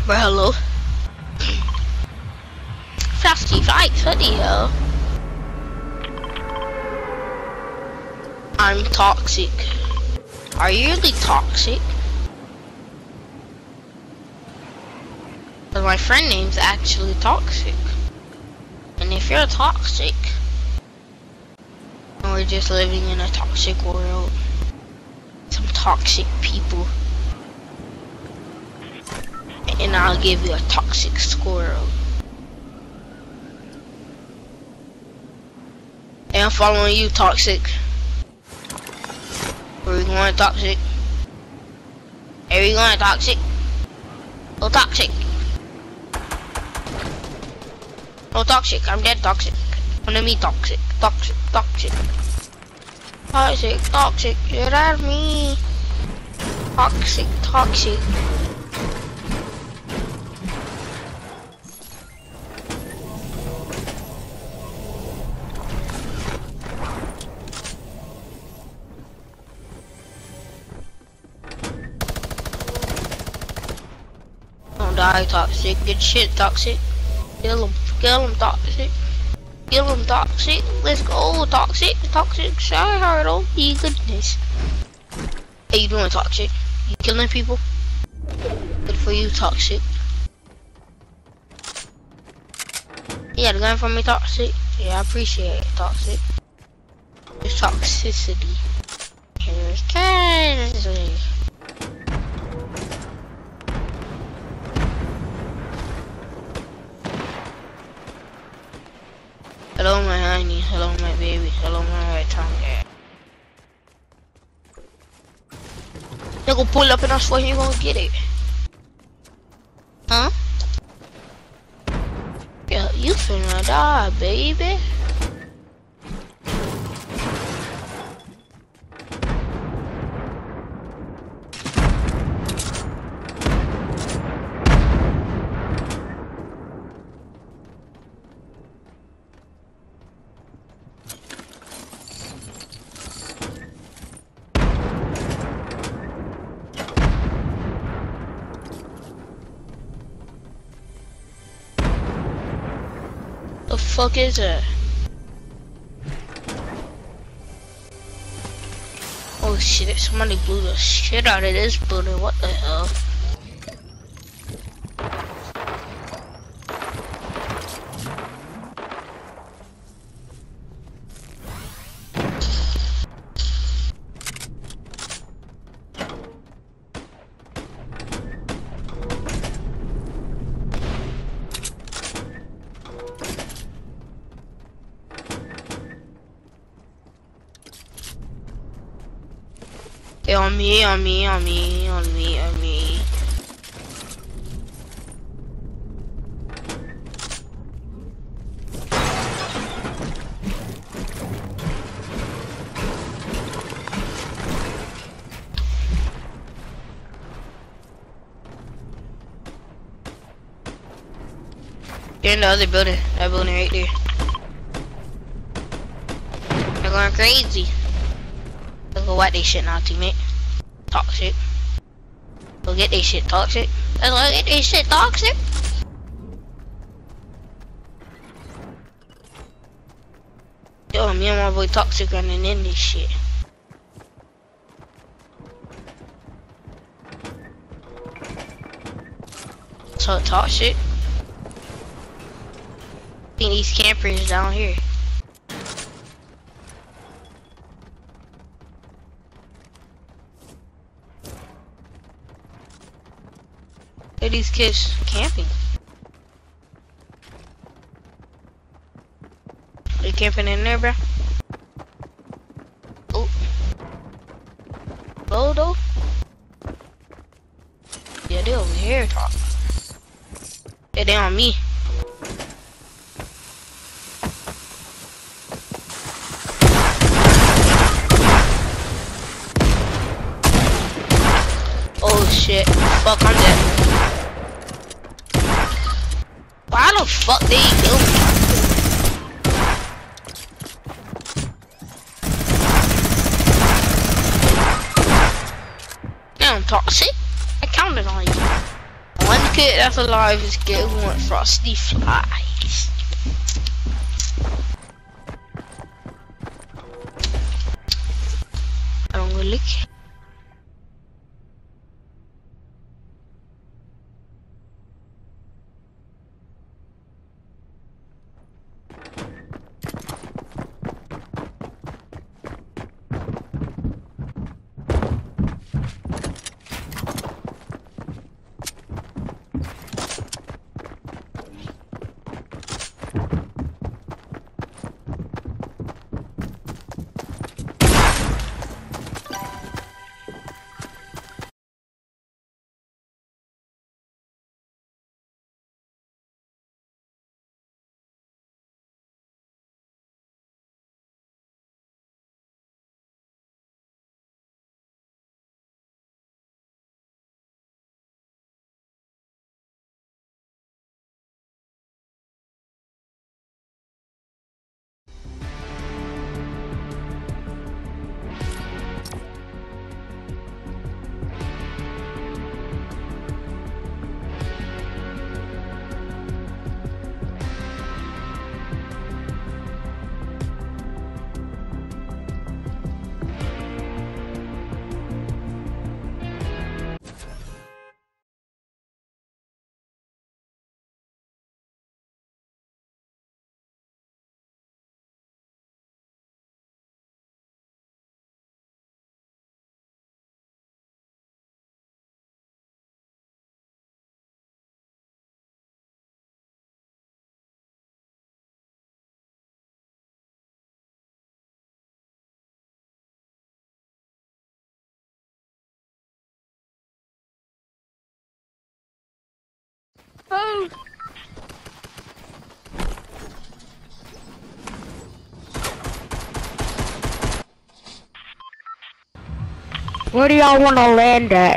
Bro, hello. Frosty Fights, what the hell? I'm toxic. Are you really toxic? But my friend name's actually Toxic. And if you're toxic, we're just living in a toxic world. Some toxic people. And I'll give you a toxic squirrel. And I'm following you, Toxic. Where we going, Toxic? Where we going, Toxic? Oh, Toxic. Oh, Toxic. I'm dead, Toxic. Under me, Toxic. Toxic. Toxic. Toxic. Toxic. Get out of me. Toxic. Toxic. Don't die, Toxic. Good shit, Toxic. Kill him. Kill him, Toxic. Kill him, Toxic. Let's go, Toxic. Toxic. Try hard, oh my goodness. How you doing, Toxic? You killing people? Good for you, Toxic. You got a gun for me, Toxic? Yeah, I appreciate it, Toxic. There's toxicity. Here's casualty. Hello, my honey. Hello, my baby. Hello, my right tongue. Yeah. They gonna pull up and I swear you gonna get it. Huh? Yeah, you finna die, baby. The fuck is that? Oh shit, somebody blew the shit out of this building, what the hell? Hey, on me, on me, on me, on me, on me. You're in the other building, that building right there. They're going crazy. Let's go wipe they shit now, teammate. Toxic. Go get they shit, Toxic. Let's go get they shit, Toxic. Yo, me and my boy Toxic running in this shit. So Toxic. I think these campers down here. Look at these kids camping. Are you camping in there, bro? Oh. Oh, though? Yeah, they over here, talk. Yeah, they on me. Oh shit. Fuck, I'm dead. Why the fuck they kill me? Damn, Toxic. I counted on you. 1, kid that's alive is getting one frosty flies. I don't really care. Oh. Where do y'all want to land at?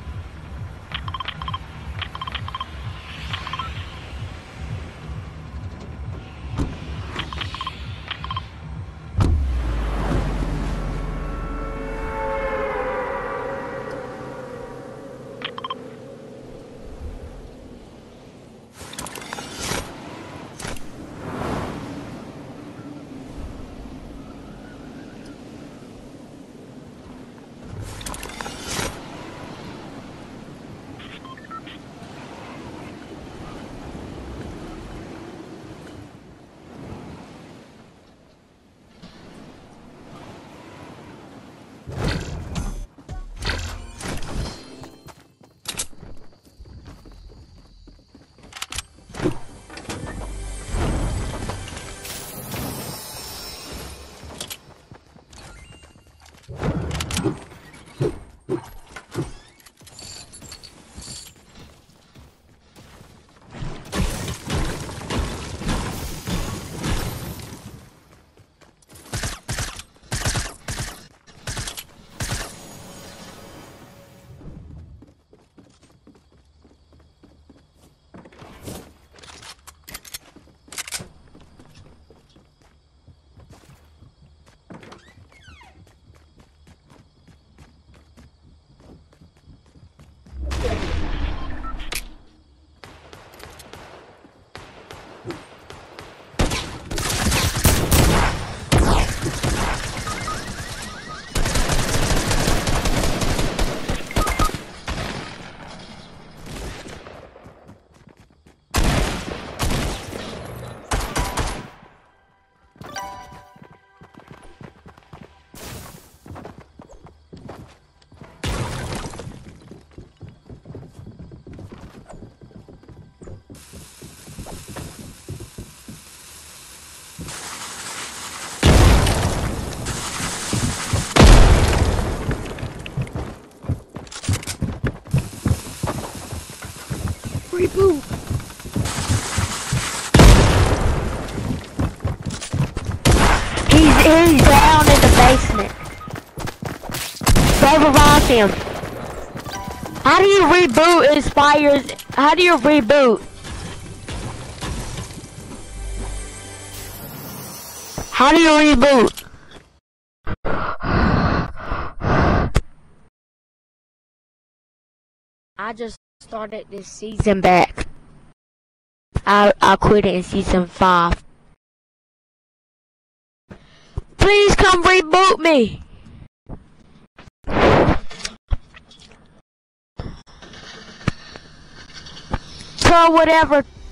Reboot. He's down in the basement. Go revive him. How do you reboot Inspires? How do you reboot? How do you reboot? I just started this season back. I quit it in season 5. Please come reboot me. So whatever.